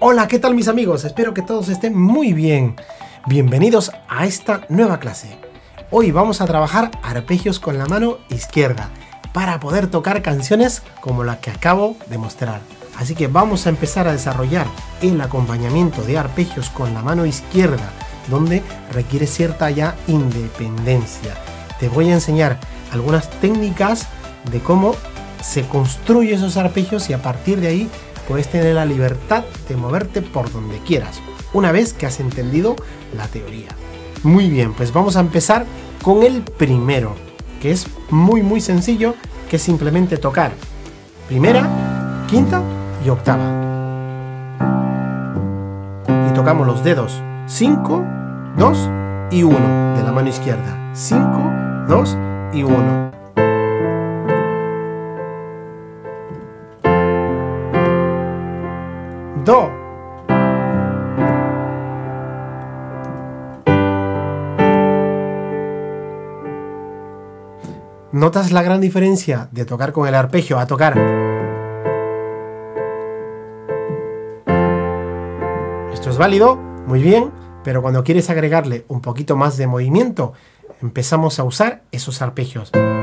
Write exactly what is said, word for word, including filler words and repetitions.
Hola, ¿qué tal mis amigos? Espero que todos estén muy bien. Bienvenidos a esta nueva clase. Hoy vamos a trabajar arpegios con la mano izquierda para poder tocar canciones como la que acabo de mostrar. Así que vamos a empezar a desarrollar el acompañamiento de arpegios con la mano izquierda, donde requiere cierta ya independencia. Te voy a enseñar algunas técnicas de cómo se construyen esos arpegios y a partir de ahí puedes tener la libertad de moverte por donde quieras, una vez que has entendido la teoría. Muy bien, pues vamos a empezar con el primero, que es muy muy sencillo, que es simplemente tocar primera, quinta y octava. Y tocamos los dedos cinco, dos y uno de la mano izquierda. cinco, dos y uno. Do. ¿Notas la gran diferencia de tocar con el arpegio a tocar? Esto es válido, muy bien, pero cuando quieres agregarle un poquito más de movimiento, empezamos a usar esos arpegios.